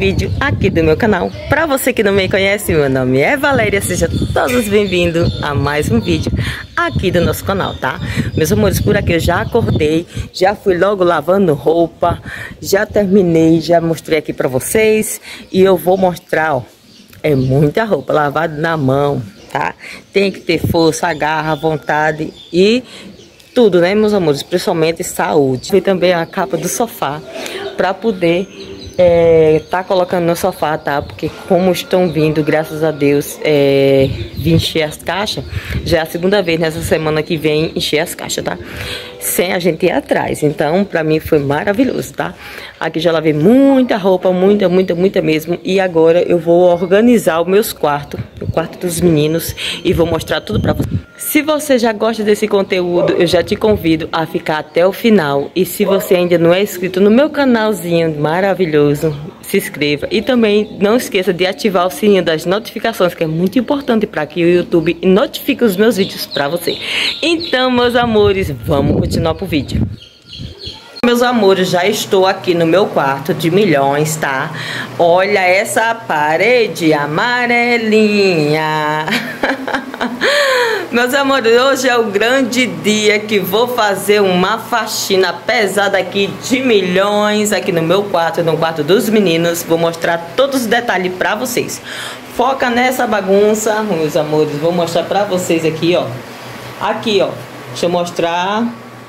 vídeo aqui do meu canal. Para você que não me conhece, meu nome é Valéria. Seja todos bem-vindos a mais um vídeo aqui do nosso canal, tá? Meus amores, por aqui eu já acordei, já fui logo lavando roupa, já terminei, já mostrei aqui para vocês. E eu vou mostrar, ó, é muita roupa lavada na mão, tá? Tem que ter força, garra, vontade e tudo, né, meus amores? Principalmente saúde. Foi também a capa do sofá para poder tá colocando no sofá, tá? Porque como estão vindo, graças a Deus, vir encher as caixas. Já é a segunda vez nessa semana que vem encher as caixas, tá? Sem a gente ir atrás. Então, pra mim foi maravilhoso, tá? Aqui já lavei muita roupa, muita mesmo. E agora eu vou organizar os meus quartos, o quarto dos meninos, e vou mostrar tudo pra vocês. Se você já gosta desse conteúdo, eu já te convido a ficar até o final. E se você ainda não é inscrito no meu canalzinho maravilhoso, se inscreva. E também não esqueça de ativar o sininho das notificações, que é muito importante para que o YouTube notifique os meus vídeos para você. Então, meus amores, vamos continuar pro vídeo. Meus amores, já estou aqui no meu quarto de milhões, tá? Olha essa parede amarelinha. Meus amores, hoje é o grande dia que vou fazer uma faxina pesada aqui de milhões aqui no meu quarto, no quarto dos meninos. Vou mostrar todos os detalhes pra vocês. Foca nessa bagunça, meus amores. Vou mostrar pra vocês aqui, ó. Aqui, ó. Deixa eu mostrar.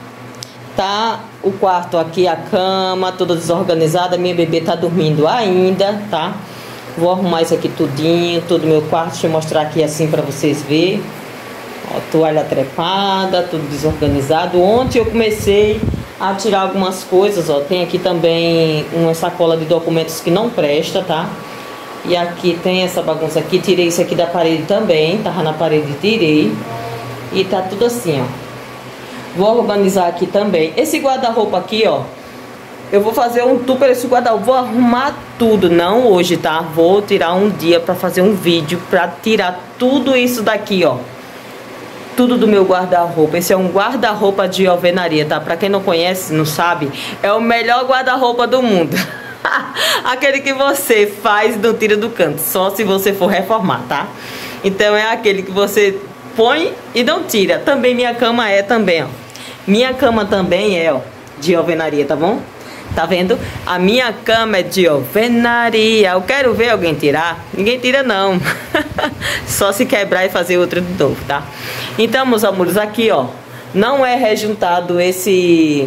Tá o quarto aqui, a cama, toda desorganizada. Minha bebê tá dormindo ainda, tá? Vou arrumar isso aqui tudinho, todo o meu quarto. Deixa eu mostrar aqui assim pra vocês verem. Ó, toalha trepada, tudo desorganizado. Ontem eu comecei a tirar algumas coisas, ó. Tem aqui também uma sacola de documentos que não presta, tá? E aqui tem essa bagunça aqui. Tirei isso aqui da parede também. Tava na parede, tirei. E tá tudo assim, ó. Vou organizar aqui também. Esse guarda-roupa aqui, ó. Eu vou fazer um tour para esse guarda-roupa. Vou arrumar tudo, não hoje, tá? Vou tirar um dia pra fazer um vídeo pra tirar tudo isso daqui, ó. Tudo do meu guarda-roupa. Esse é um guarda-roupa de alvenaria, tá? Pra quem não conhece, não sabe, é o melhor guarda-roupa do mundo. Aquele que você faz não tira do canto, só se você for reformar, tá? Então é aquele que você põe e não tira. Também minha cama é também, ó. Minha cama também é, ó, de alvenaria, tá bom? Tá vendo? A minha cama é de alvenaria. Eu quero ver alguém tirar. Ninguém tira, não. Só se quebrar e fazer outra de novo, tá? Então, meus amores, aqui, ó, não é rejuntado esse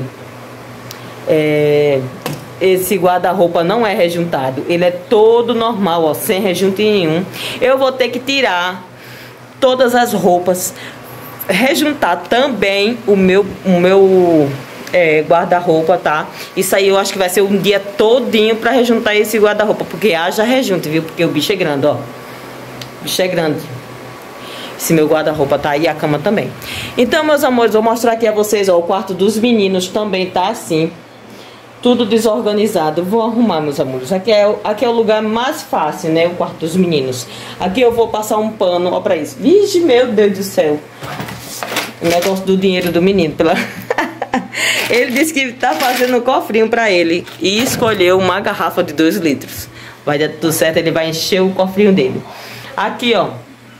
guarda-roupa, não é rejuntado. Ele é todo normal, ó, sem rejunte nenhum. Eu vou ter que tirar todas as roupas, rejuntar também o meu guarda-roupa, tá? Isso aí eu acho que vai ser um dia todinho pra rejuntar esse guarda-roupa, porque haja rejunte, viu? Porque o bicho é grande, ó. O bicho é grande. Esse meu guarda-roupa tá aí, a cama também. Então, meus amores, vou mostrar aqui a vocês, ó. O quarto dos meninos também tá assim, tudo desorganizado. Vou arrumar, meus amores. Aqui é o lugar mais fácil, né? O quarto dos meninos. Aqui eu vou passar um pano, ó, pra isso. Vixe, meu Deus do céu. O negócio do dinheiro do menino, pela... Ele disse que tá fazendo um cofrinho pra ele e escolheu uma garrafa de 2 litros. Vai dar tudo certo, ele vai encher o cofrinho dele. Aqui, ó.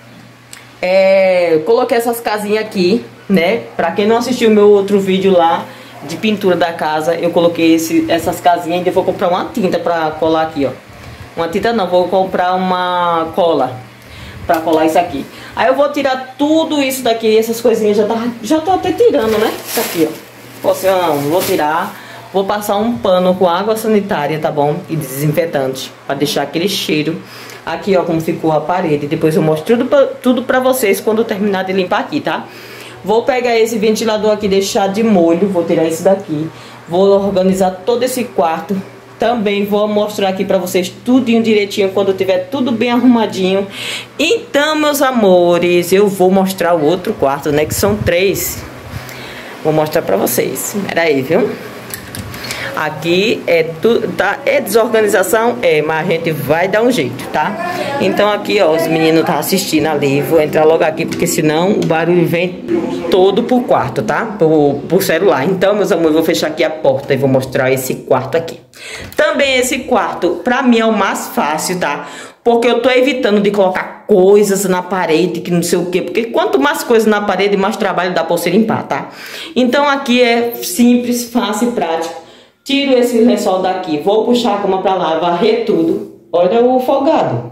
Coloquei essas casinhas aqui, né? Pra quem não assistiu o meu outro vídeo lá de pintura da casa, eu coloquei essas casinhas. Ainda vou comprar uma tinta pra colar aqui, ó. Uma tinta não, vou comprar uma cola pra colar isso aqui. Aí eu vou tirar tudo isso daqui, essas coisinhas já tô até tirando, né? Isso aqui, ó. Não, vou tirar, vou passar um pano com água sanitária, tá bom? E desinfetante, pra deixar aquele cheiro. Aqui, ó, como ficou a parede. Depois eu mostro tudo pra vocês quando eu terminar de limpar aqui, tá? Vou pegar esse ventilador aqui, deixar de molho, vou tirar esse daqui. Vou organizar todo esse quarto. Também vou mostrar aqui pra vocês tudinho direitinho quando tiver tudo bem arrumadinho. Então, meus amores, eu vou mostrar o outro quarto, né? Que são 3. Vou mostrar pra vocês. Pera aí, viu? Aqui é tudo, tá? É desorganização? É, mas a gente vai dar um jeito, tá? Então aqui, ó, os meninos tá assistindo ali. Vou entrar logo aqui, porque senão o barulho vem todo pro quarto, tá? Pro celular. Então, meus amores, vou fechar aqui a porta e vou mostrar esse quarto aqui. Também esse quarto, pra mim, é o mais fácil, tá? Porque eu tô evitando de colocar coisas na parede, que não sei o quê. Porque quanto mais coisas na parede, mais trabalho dá pra você limpar, tá? Então aqui é simples, fácil e prático. Tiro esse lençol daqui, vou puxar a cama pra lá, varrer tudo. Olha o folgado.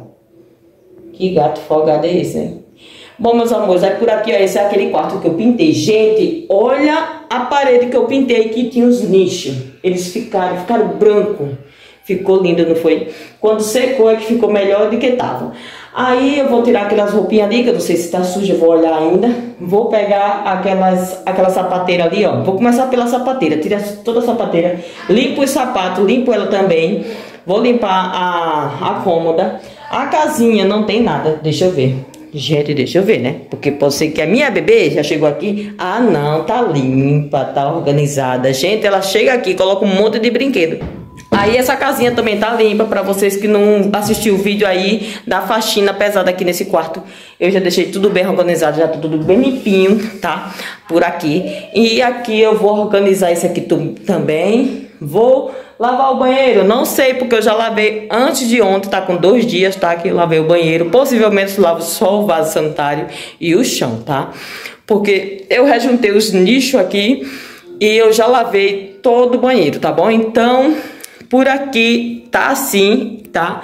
Que gato folgado é esse, hein? Bom, meus amores, aí por aqui, ó, esse é aquele quarto que eu pintei. Gente, olha a parede que eu pintei, que tinha os nichos. Eles ficaram branco. Ficou lindo, não foi? Quando secou é que ficou melhor do que tava. Aí eu vou tirar aquelas roupinhas ali, que eu não sei se tá suja, eu vou olhar ainda. Vou pegar aquela sapateira ali, ó. Vou começar pela sapateira, tira toda a sapateira. Limpo os sapatos, limpo ela também. Vou limpar a cômoda. A casinha não tem nada, deixa eu ver. Gente, deixa eu ver, né? Porque pode ser que a minha bebê já chegou aqui. Ah, não, tá limpa, tá organizada. Gente, ela chega aqui, coloca um monte de brinquedo. Aí essa casinha também tá limpa. Pra vocês que não assistiu o vídeo aí da faxina pesada aqui nesse quarto, eu já deixei tudo bem organizado, já tá tudo bem limpinho, tá? Por aqui. E aqui eu vou organizar esse aqui também. Vou lavar o banheiro, não sei, porque eu já lavei antes de ontem, tá com 2 dias, tá? Que eu lavei o banheiro. Possivelmente lavo só o vaso sanitário e o chão, tá? Porque eu rejuntei os nichos aqui e eu já lavei todo o banheiro, tá bom? Então, por aqui tá assim, tá?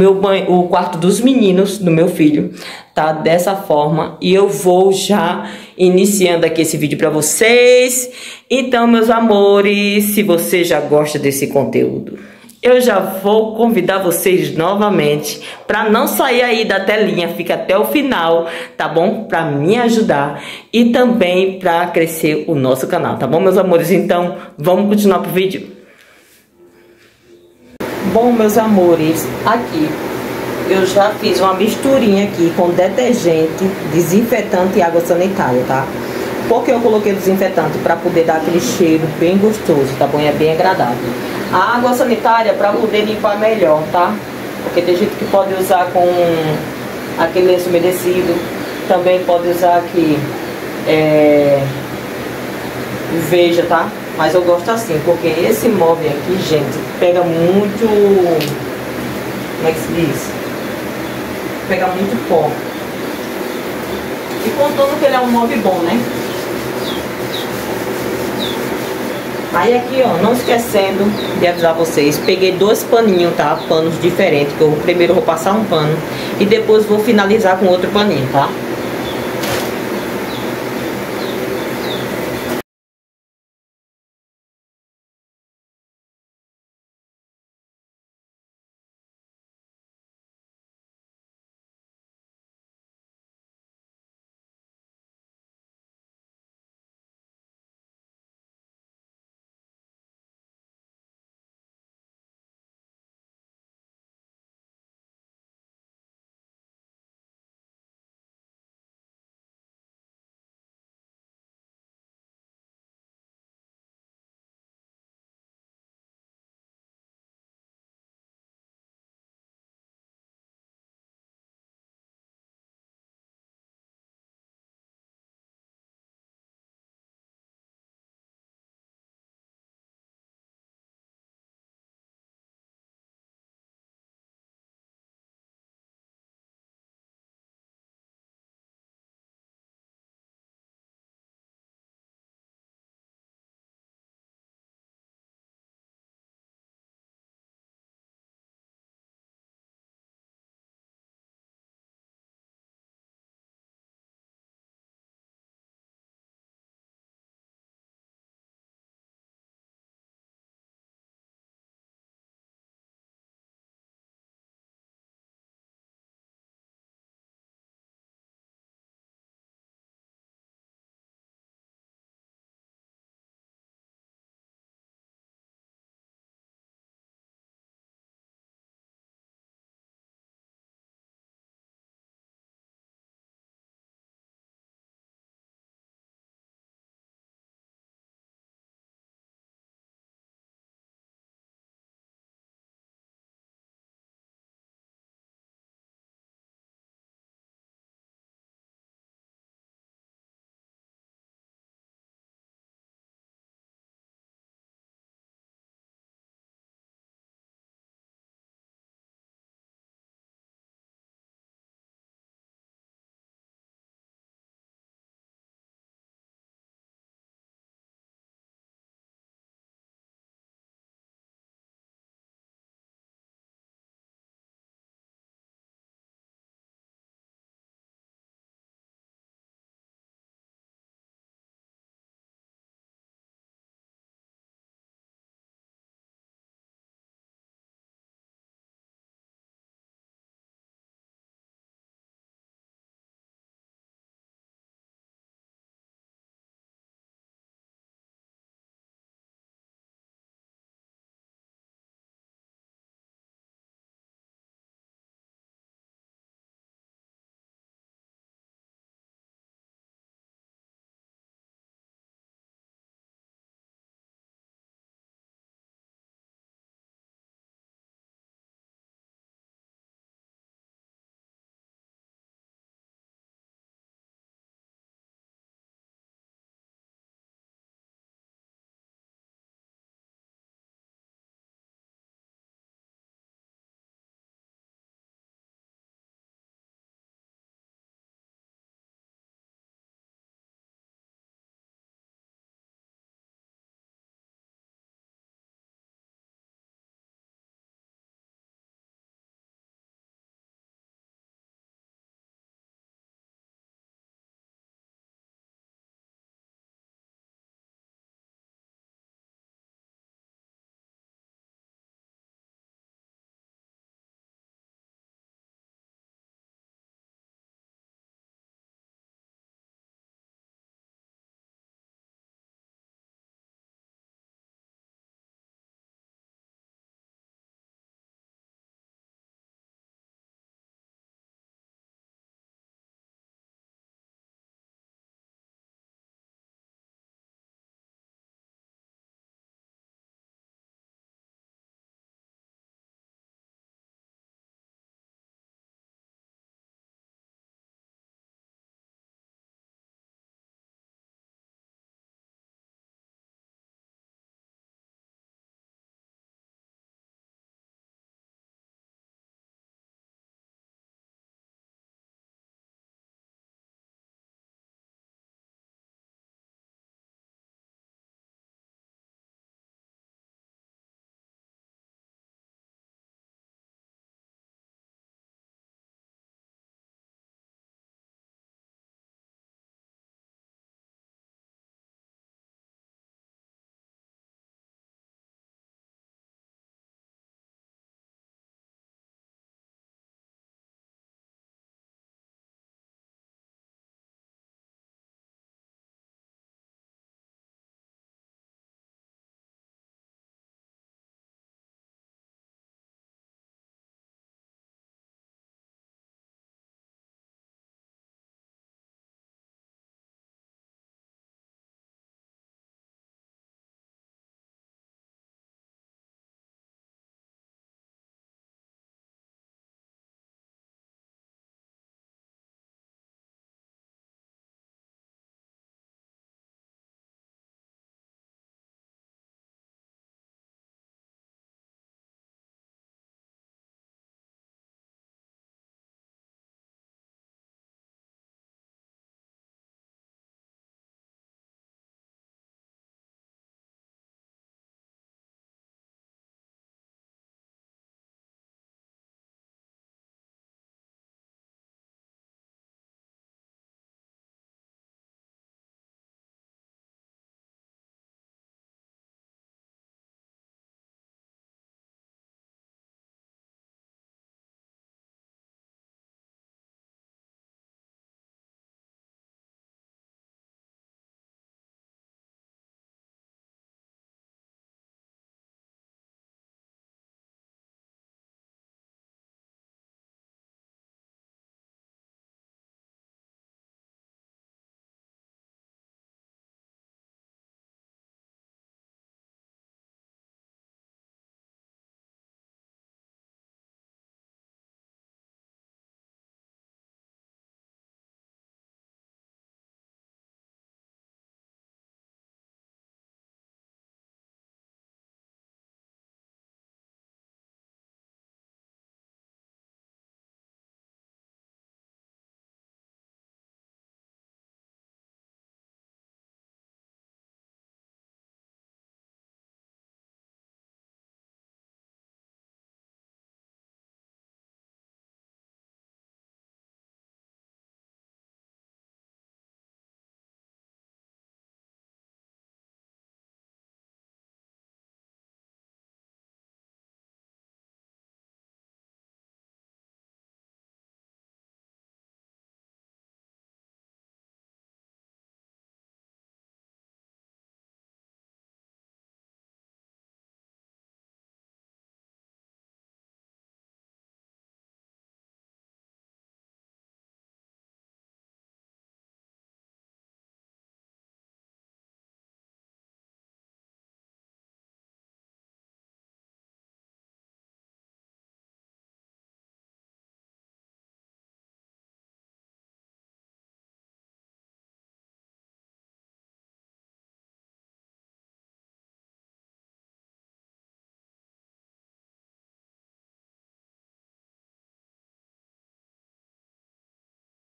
O quarto dos meninos, do meu filho, tá dessa forma. E eu vou já iniciando aqui esse vídeo pra vocês. Então, meus amores, se você já gosta desse conteúdo, eu já vou convidar vocês novamente para não sair aí da telinha, fica até o final, tá bom? Para me ajudar e também para crescer o nosso canal, tá bom, meus amores? Então, vamos continuar pro vídeo. Bom, meus amores, aqui eu já fiz uma misturinha aqui com detergente, desinfetante e água sanitária, tá? Porque eu coloquei desinfetante para poder dar aquele cheiro bem gostoso, tá bom? E é bem agradável. A água sanitária para poder limpar melhor, tá? Porque tem gente que pode usar com aquele lenço umedecido. Também pode usar aqui Veja, tá? Mas eu gosto assim, porque esse móvel aqui, gente, pega muito... Como é que se diz? Pega muito pó. E contando que ele é um móvel bom, né? Aí aqui, ó, não esquecendo de avisar vocês, peguei 2 paninhos, tá? Panos diferentes, que eu primeiro vou passar um pano e depois vou finalizar com outro paninho, tá?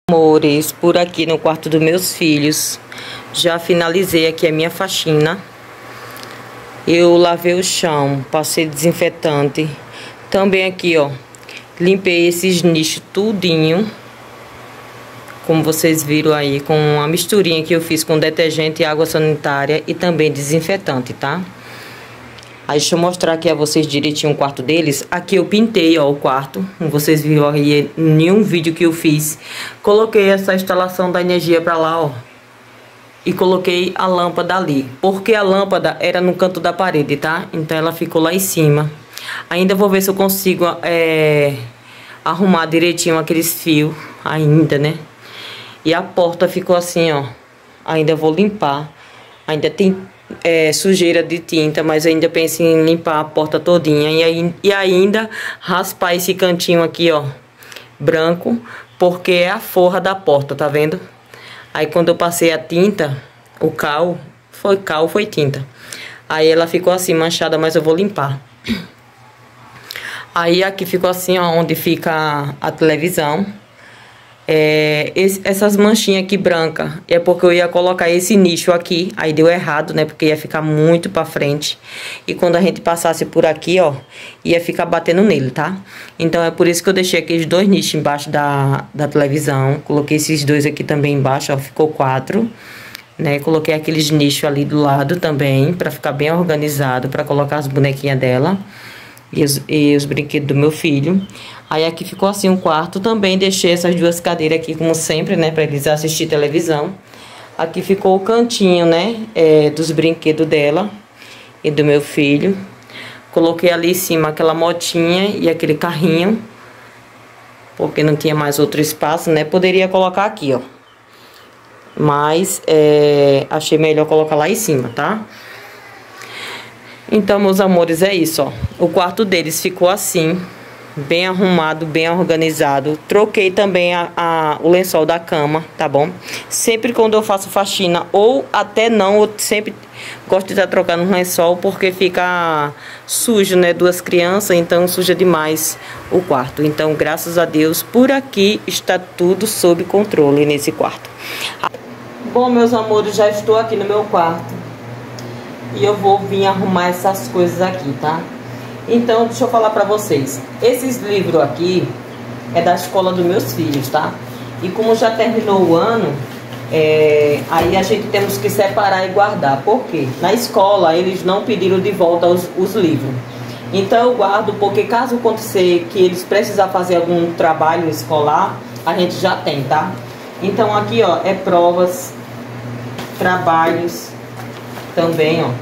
Amores, por aqui no quarto dos meus filhos, já finalizei aqui a minha faxina. Eu lavei o chão, passei desinfetante. Também aqui, ó, limpei esses nichos tudinho. Como vocês viram aí, com a misturinha que eu fiz com detergente e água sanitária e também desinfetante, tá? Aí deixa eu mostrar aqui a vocês direitinho o quarto deles. Aqui eu pintei, ó, o quarto. Como vocês viram aí em um vídeo que eu fiz. Coloquei essa instalação da energia pra lá, ó. E coloquei a lâmpada ali. Porque a lâmpada era no canto da parede, tá? Então ela ficou lá em cima. Ainda vou ver se eu consigo arrumar direitinho aqueles fios ainda, né? E a porta ficou assim, ó. Ainda vou limpar. Ainda tem sujeira de tinta, mas ainda penso em limpar a porta todinha. E ainda raspar esse cantinho aqui, ó, branco, porque é a forra da porta, tá vendo? Aí quando eu passei a tinta, o cal, foi tinta. Aí ela ficou assim manchada, mas eu vou limpar. Aí aqui ficou assim, ó, onde fica a televisão. Essas manchinhas aqui brancas é porque eu ia colocar esse nicho aqui, aí deu errado, né, porque ia ficar muito pra frente e quando a gente passasse por aqui, ó, ia ficar batendo nele, tá? Então é por isso que eu deixei aqueles dois nichos embaixo da televisão, coloquei esses dois aqui também embaixo, ó, ficou 4, né, coloquei aqueles nichos ali do lado também, pra ficar bem organizado, pra colocar as bonequinhas dela e os brinquedos do meu filho. Aí aqui ficou assim um quarto. Também deixei essas duas cadeiras aqui, como sempre, né, pra eles assistir televisão. Aqui ficou o cantinho, né, dos brinquedos dela e do meu filho. Coloquei ali em cima aquela motinha e aquele carrinho, porque não tinha mais outro espaço, né. Poderia colocar aqui, ó, mas achei melhor colocar lá em cima, tá? Então, meus amores, é isso, ó. O quarto deles ficou assim, bem arrumado, bem organizado. Troquei também o lençol da cama, tá bom? Sempre quando eu faço faxina, ou até não, eu sempre gosto de estar trocando um lençol, porque fica sujo, né? Duas crianças, então suja demais o quarto. Então, graças a Deus, por aqui está tudo sob controle nesse quarto. Bom, meus amores, já estou aqui no meu quarto. E eu vou vir arrumar essas coisas aqui, tá? Então, deixa eu falar pra vocês. Esses livros aqui é da escola dos meus filhos, tá? E como já terminou o ano, aí a gente temos que separar e guardar. Por quê? Na escola, eles não pediram de volta os livros. Então, eu guardo porque caso acontecer que eles precisar fazer algum trabalho escolar, a gente já tem, tá? Então, aqui, ó, é provas, trabalhos também, ó.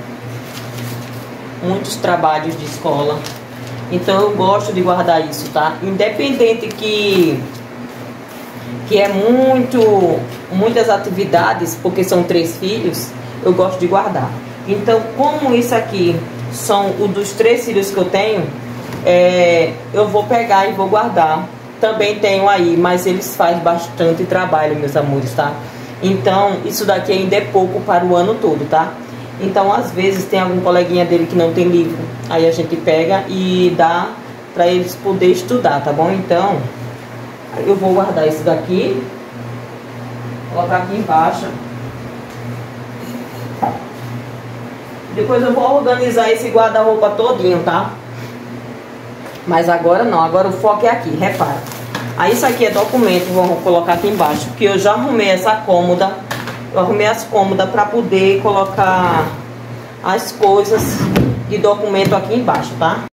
Muitos trabalhos de escola. Então eu gosto de guardar isso, tá? Independente que é muitas atividades, porque são 3 filhos, eu gosto de guardar. Então, como isso aqui são os dos 3 filhos que eu tenho, eu vou pegar e vou guardar. Também tenho aí, mas eles fazem bastante trabalho, meus amores, tá? Então, isso daqui ainda é pouco para o ano todo, tá? Então, às vezes, tem algum coleguinha dele que não tem livro. Aí a gente pega e dá para eles poderem estudar, tá bom? Então, eu vou guardar isso daqui. Colocar aqui embaixo. Depois eu vou organizar esse guarda-roupa todinho, tá? Mas agora não, agora o foco é aqui, repara. Aí isso aqui é documento, vou colocar aqui embaixo. Que eu já arrumei essa cômoda. Eu arrumei as cômodas para poder colocar as coisas de documento aqui embaixo, tá?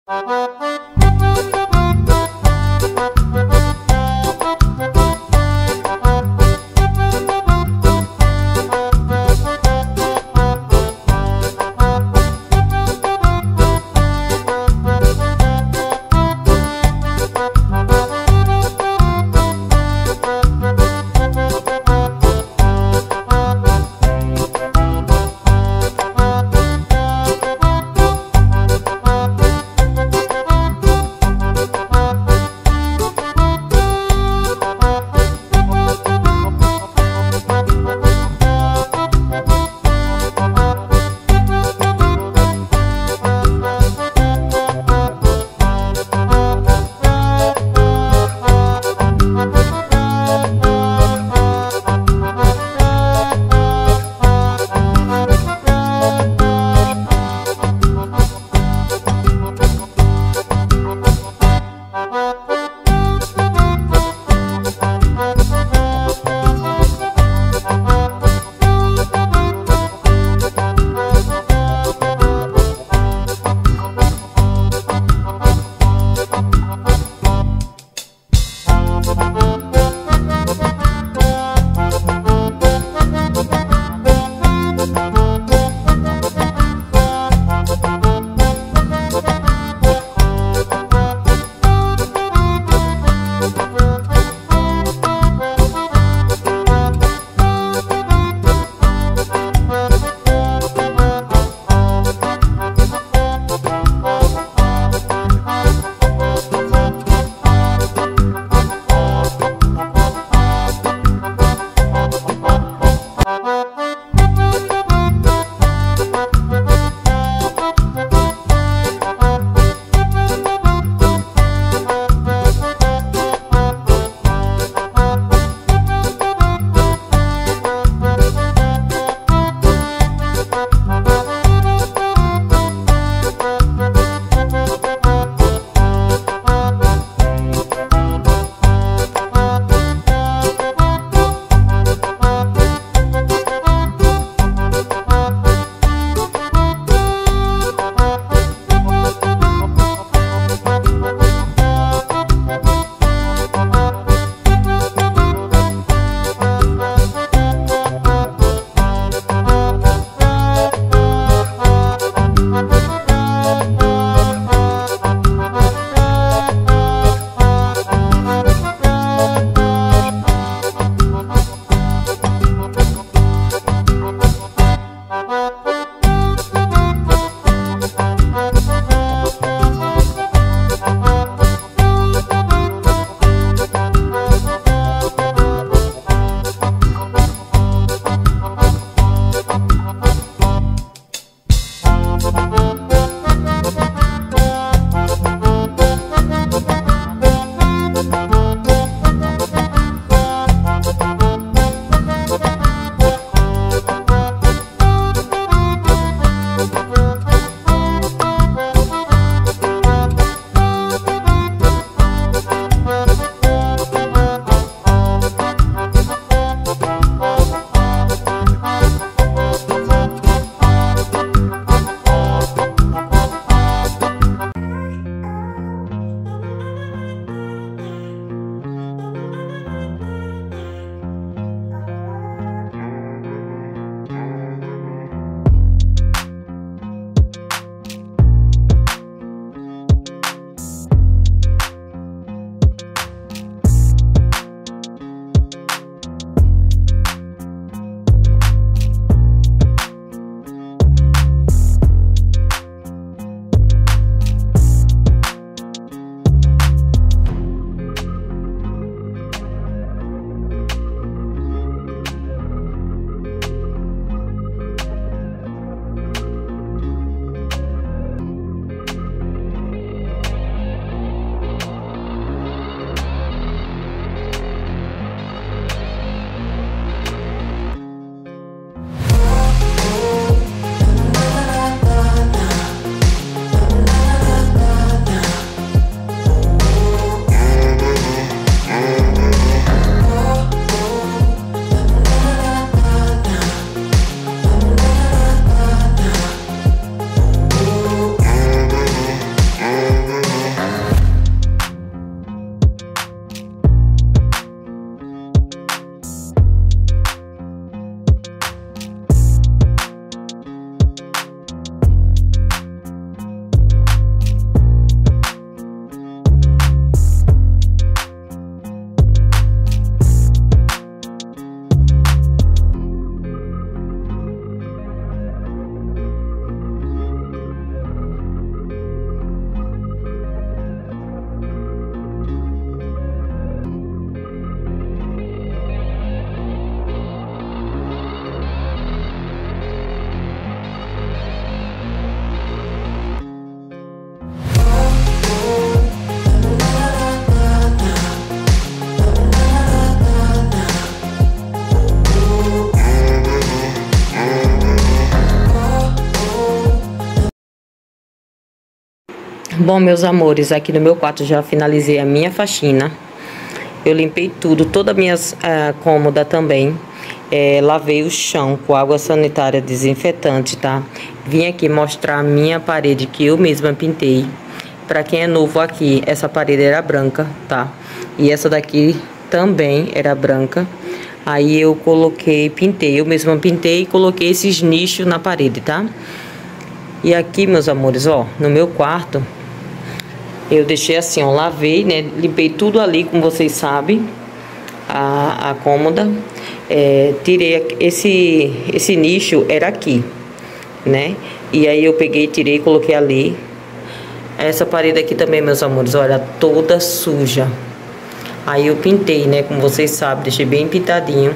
Bom, meus amores, aqui no meu quarto já finalizei a minha faxina. Eu limpei tudo, toda a minha cômoda também. Lavei o chão com água sanitária desinfetante, tá? Vim aqui mostrar a minha parede que eu mesma pintei. Pra quem é novo aqui, essa parede era branca, tá? E essa daqui também era branca. Aí eu pintei, eu mesma pintei e coloquei esses nichos na parede, tá? E aqui, meus amores, ó, no meu quarto, eu deixei assim, ó, lavei, né? Limpei tudo ali, como vocês sabem, a cômoda. Tirei esse nicho, era aqui, né? E aí eu peguei, tirei e coloquei ali. Essa parede aqui também, meus amores, olha, toda suja. Aí eu pintei, né? Como vocês sabem, deixei bem pintadinho.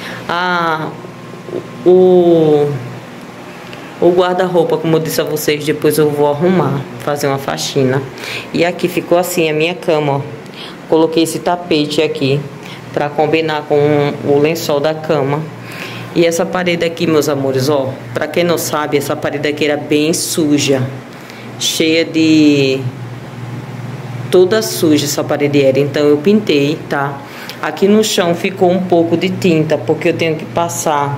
O guarda-roupa, como eu disse a vocês, depois eu vou arrumar, fazer uma faxina. E aqui ficou assim a minha cama, ó. Coloquei esse tapete aqui pra combinar com o lençol da cama. E essa parede aqui, meus amores, ó, pra quem não sabe, essa parede aqui era bem suja, cheia de... toda suja essa parede era, então eu pintei, tá? Aqui no chão ficou um pouco de tinta, porque eu tenho que passar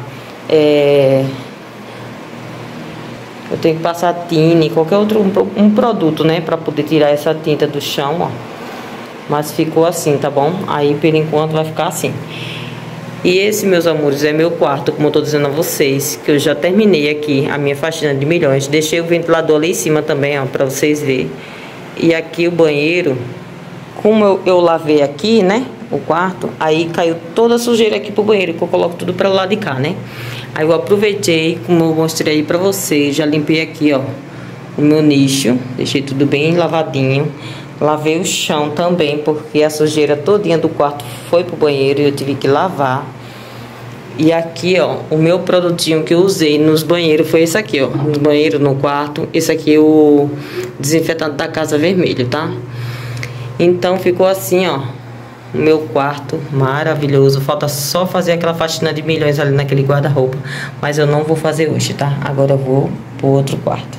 tine, qualquer outro um produto, né, para poder tirar essa tinta do chão, ó. Mas ficou assim, tá bom? Aí por enquanto vai ficar assim. E esse, meus amores, é meu quarto, como eu tô dizendo a vocês, que eu já terminei aqui a minha faxina de milhões. Deixei o ventilador ali em cima também, ó, para vocês verem. E aqui o banheiro, como eu lavei aqui, né, o quarto, aí caiu toda a sujeira aqui pro banheiro, que eu coloco tudo para lá de cá, né? Aí eu aproveitei, como eu mostrei aí pra vocês, já limpei aqui, ó, o meu nicho, deixei tudo bem lavadinho. Lavei o chão também, porque a sujeira todinha do quarto foi pro banheiro e eu tive que lavar. E aqui, ó, o meu produtinho que eu usei nos banheiros foi esse aqui, ó, no banheiro, no quarto. Esse aqui é o desinfetante da Casa Vermelho, tá? Então ficou assim, ó, o meu quarto maravilhoso. Falta só fazer aquela faxina de milhões ali naquele guarda-roupa, mas eu não vou fazer hoje, tá? Agora eu vou pro outro quarto.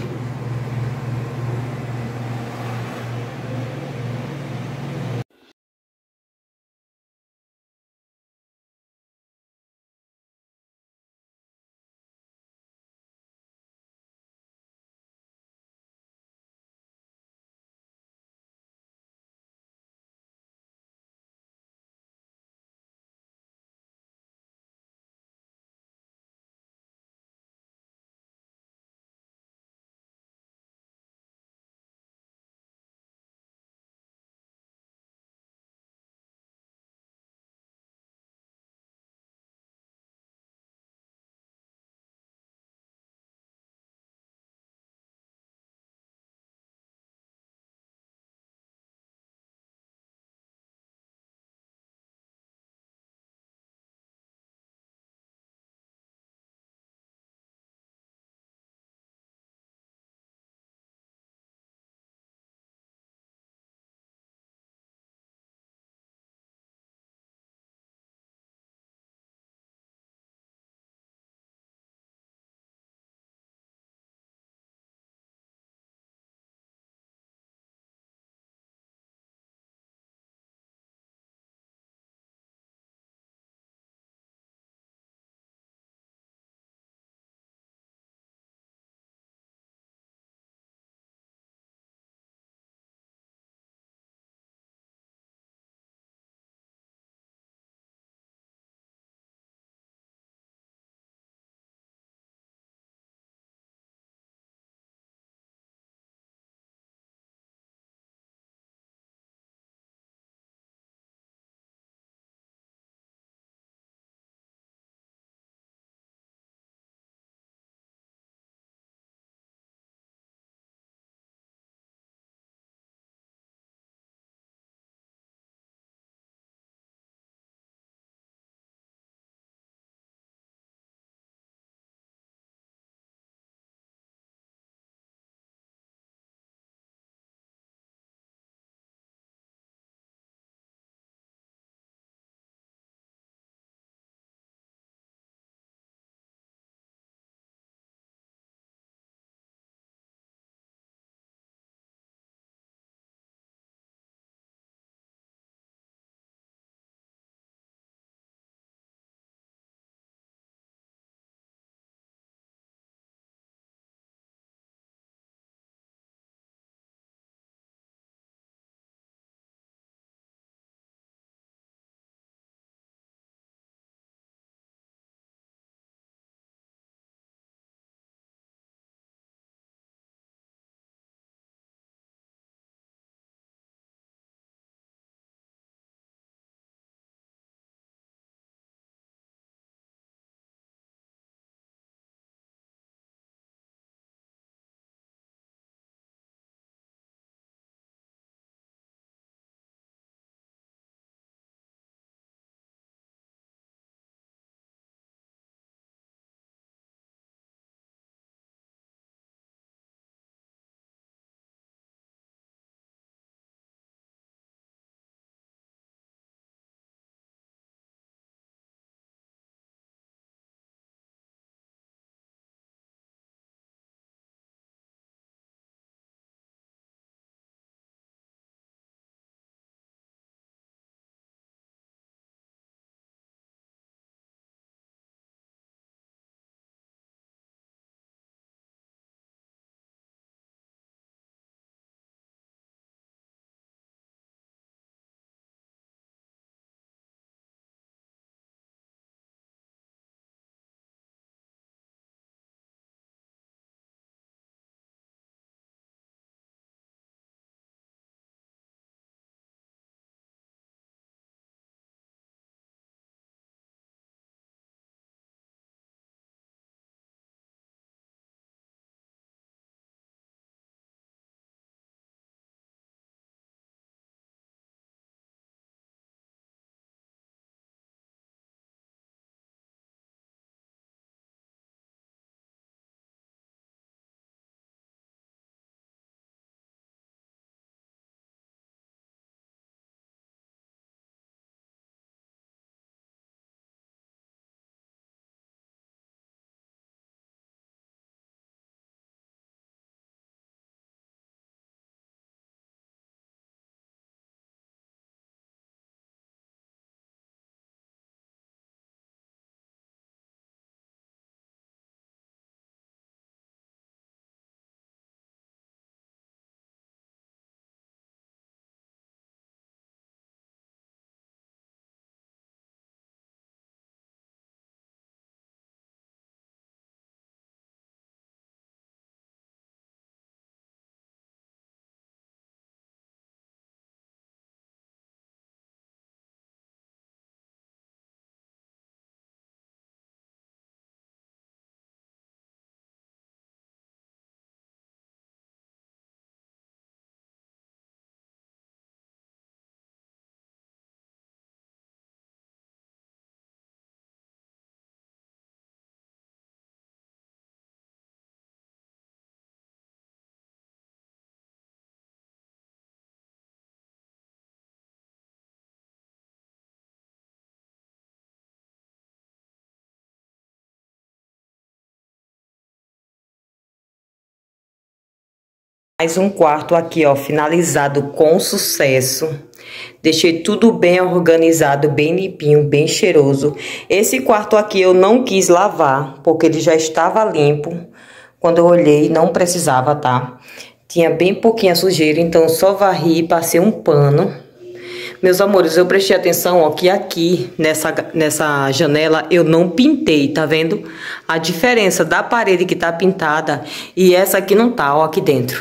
Mais um quarto aqui, ó, finalizado com sucesso. Deixei tudo bem organizado, bem limpinho, bem cheiroso. Esse quarto aqui eu não quis lavar, porque ele já estava limpo. Quando eu olhei, não precisava, tá? Tinha bem pouquinha sujeira, então eu só varri e passei um pano. Meus amores, eu prestei atenção, ó, que aqui, nessa janela, eu não pintei, tá vendo? A diferença da parede que tá pintada e essa aqui não tá, ó, aqui dentro.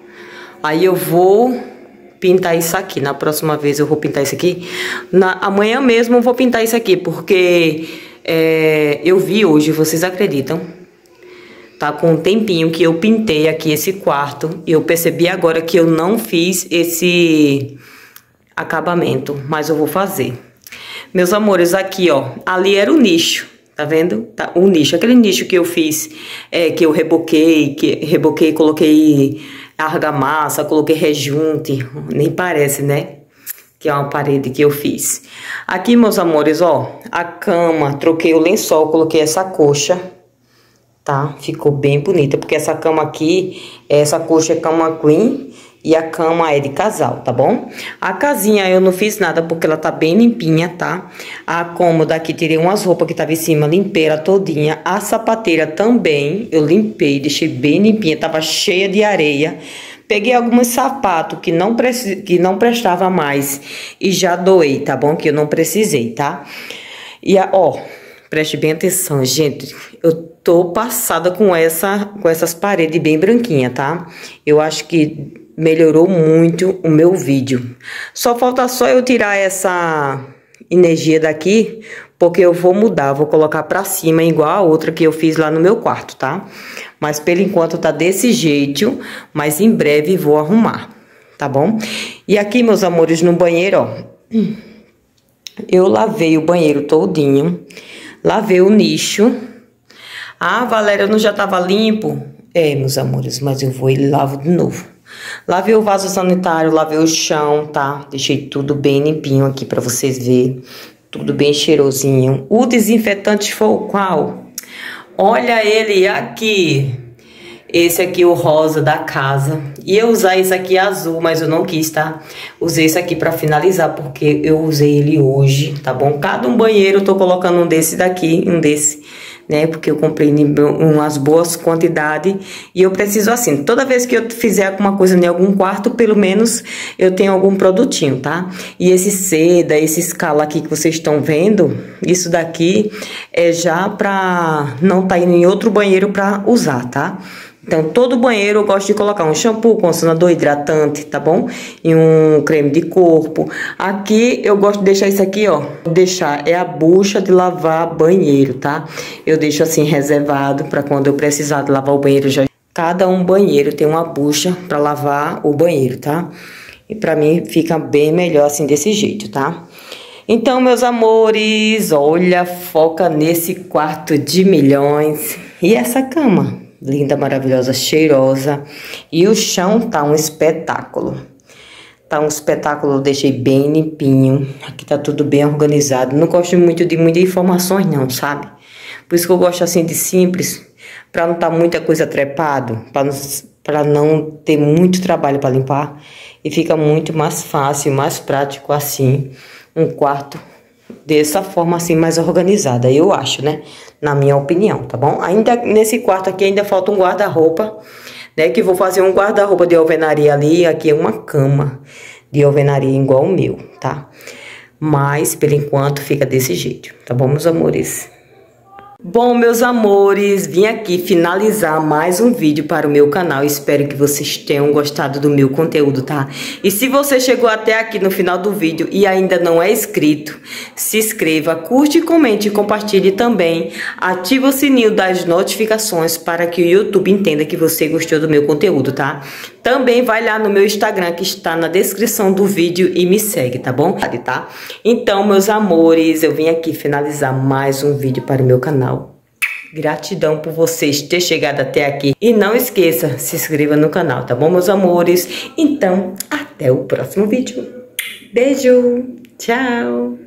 Aí eu vou pintar isso aqui. Na próxima vez eu vou pintar isso aqui. Amanhã mesmo eu vou pintar isso aqui, porque eu vi hoje, vocês acreditam? Tá com um tempinho que eu pintei aqui esse quarto. E eu percebi agora que eu não fiz esse acabamento, mas eu vou fazer. Meus amores, aqui, ó, ali era o nicho. Tá vendo? Tá, o nicho, aquele nicho que eu fiz, que eu reboquei, coloquei argamassa, coloquei rejunte, nem parece, né? Que é uma parede que eu fiz. Aqui, meus amores, ó, a cama, troquei o lençol, coloquei essa coxa, tá? Ficou bem bonita, porque essa cama aqui, essa coxa é cama queen e a cama é de casal, tá bom? A casinha eu não fiz nada porque ela tá bem limpinha, tá? A cômoda aqui, tirei umas roupas que tava em cima, limpei ela todinha. A sapateira também eu limpei, deixei bem limpinha, tava cheia de areia. Peguei alguns sapatos que não prestava mais e já doei, tá bom? Que eu não precisei, tá? E ó, preste bem atenção, gente. Eu tô passada com essas paredes bem branquinhas, tá? Eu acho que melhorou muito o meu vídeo. Só falta eu tirar essa energia daqui, porque eu vou mudar, vou colocar pra cima igual a outra que eu fiz lá no meu quarto, tá? Mas por enquanto tá desse jeito, mas em breve vou arrumar, tá bom? E aqui, meus amores, no banheiro, ó, eu lavei o banheiro todinho, lavei o nicho. Ah, Valéria, não já tava limpo? Meus amores, mas eu vou e lavo de novo. Lavei o vaso sanitário, lavei o chão, tá? Deixei tudo bem limpinho aqui pra vocês verem. Tudo bem cheirosinho. O desinfetante foi o qual? Olha ele aqui. Esse aqui, o rosa da casa. Ia usar esse aqui azul, mas eu não quis, tá? Usei esse aqui pra finalizar, porque eu usei ele hoje, tá bom? Cada um banheiro eu tô colocando um desse daqui, um desse, né? Porque eu comprei umas boas quantidades. E eu preciso assim, toda vez que eu fizer alguma coisa em algum quarto, pelo menos eu tenho algum produtinho, tá? E esse seda, esse escala aqui que vocês estão vendo, isso daqui é já pra não tá indo em outro banheiro pra usar, tá? Então, todo banheiro eu gosto de colocar um shampoo, condicionador, hidratante, tá bom? E um creme de corpo. Aqui, eu gosto de deixar isso aqui, ó. Deixar, é a bucha de lavar banheiro, tá? Eu deixo assim, reservado, pra quando eu precisar de lavar o banheiro, já... Cada um banheiro tem uma bucha pra lavar o banheiro, tá? E pra mim, fica bem melhor assim, desse jeito, tá? Então, meus amores, olha, foca nesse quarto de milhões. E essa cama? Linda, maravilhosa, cheirosa. E o chão tá um espetáculo. Tá um espetáculo, eu deixei bem limpinho. Aqui tá tudo bem organizado. Não gosto muito de muitas informações não, sabe? Por isso que eu gosto assim de simples. Pra não tá muita coisa trepado. Pra não ter muito trabalho pra limpar. E fica muito mais fácil, mais prático assim. Um quarto dessa forma assim, mais organizada, eu acho, né? Na minha opinião, tá bom? Ainda nesse quarto aqui ainda falta um guarda-roupa, né? Que vou fazer um guarda-roupa de alvenaria ali. Aqui é uma cama de alvenaria igual o meu, tá? Mas, por enquanto, fica desse jeito, tá bom, meus amores? Bom, meus amores, vim aqui finalizar mais um vídeo para o meu canal. Espero que vocês tenham gostado do meu conteúdo, tá? E se você chegou até aqui no final do vídeo e ainda não é inscrito, se inscreva, curte, comente e compartilhe também. Ative o sininho das notificações para que o YouTube entenda que você gostou do meu conteúdo, tá? Também vai lá no meu Instagram que está na descrição do vídeo e me segue, tá bom? Tá? Então, meus amores, eu vim aqui finalizar mais um vídeo para o meu canal. Gratidão por vocês terem chegado até aqui. E não esqueça, se inscreva no canal, tá bom, meus amores? Então, até o próximo vídeo. Beijo, tchau!